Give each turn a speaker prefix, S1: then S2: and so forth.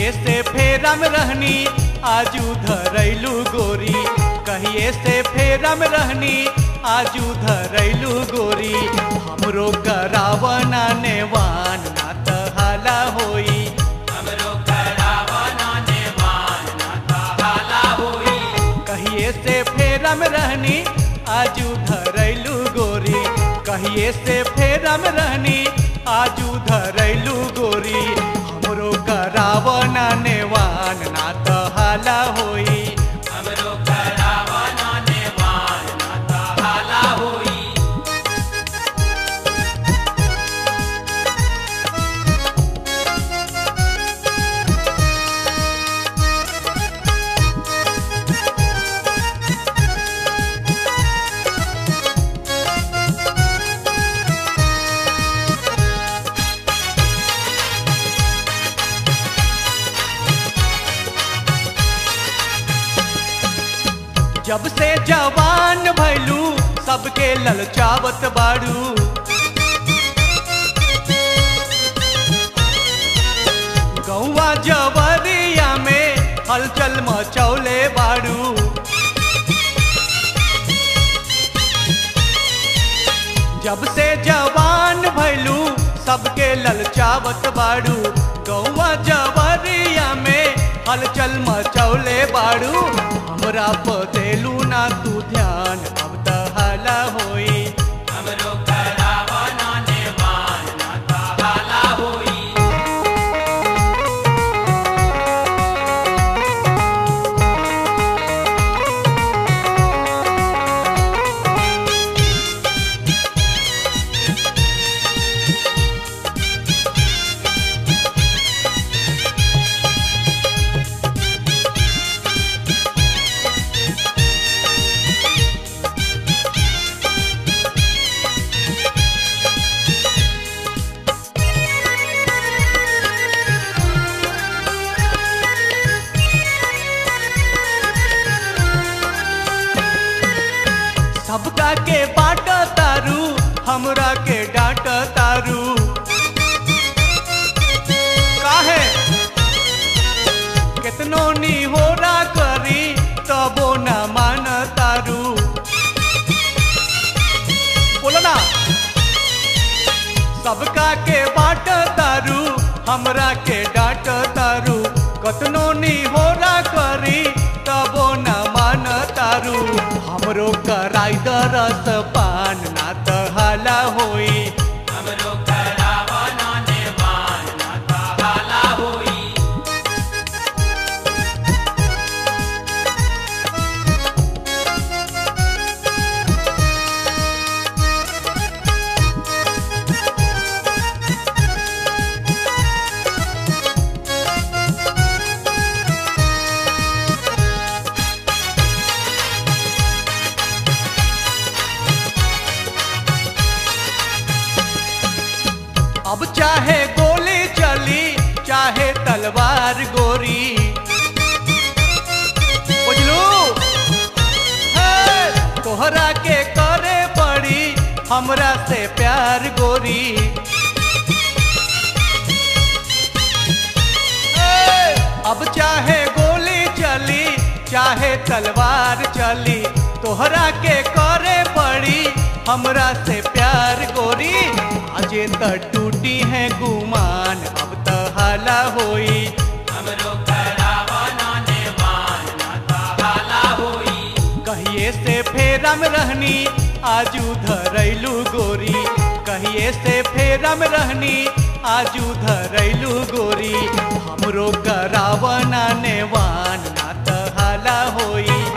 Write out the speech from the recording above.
S1: कहिए से फेरा में रहनी आजू धरैलू गोरी, कहिए से फेरा में रहनी आजू धरैलू गोरी। हमरो करावना नेवान ना त हाला होई,
S2: हमरो करावना नेवान ना त हाला होई।
S1: कहिए से फेरा में रहनी आजू धरैलू गोरी, कहिए से फेरा में रहनी आजू धरैलू गोरी। हमरो करावना नेवान ना त हाला होई,
S2: हमरो करावना नेवान ना त हाला होई।
S1: जब से जवान भैलू सबके ललचावत बाड़ू, गौवा जवरिया में हलचल मचौले बाड़ू। जब से जवान भैलू सबके ललचावत बाड़ू, गौवा जवरिया में हलचल मचौले बाड़ू। हमरा पदेलू ना तू ध्यान अब त हाला होई,
S2: हमरो करावना नेवान ना त हाला होई।
S1: सबका के बाट तारू हमरा के डांट तारू, काहे कितनो निहोरा करी तबो न मान तारू। बोलो ना, सबका के बाट तारू हमरा के डांट तारू, कतनो निहोरा करी तबो न मान तारू। हमरो कराई दरस पान ना त हाला होई,
S2: हमरो करावना नेवान ना त हाला होई।
S1: अब चाहे गोली चली चाहे तलवार गोरी, बुझलू तोहरा के करे पड़ी हमरा से प्यार गोरी। अब चाहे गोली चली चाहे तलवार चली, तोहरा के करे पड़ी हमरा से प्यार गोरी। अजे त टूटी है गुमान अब त हाला होई,
S2: हमरो करावना नेवान ना त हाला होई।
S1: कहिए से फेरा में रहनी आजू धरैलू गोरी, कहिए से फेरा में रहनी आजू धरैलू गोरी। हमरो करावना नेवान ना त हाला होई,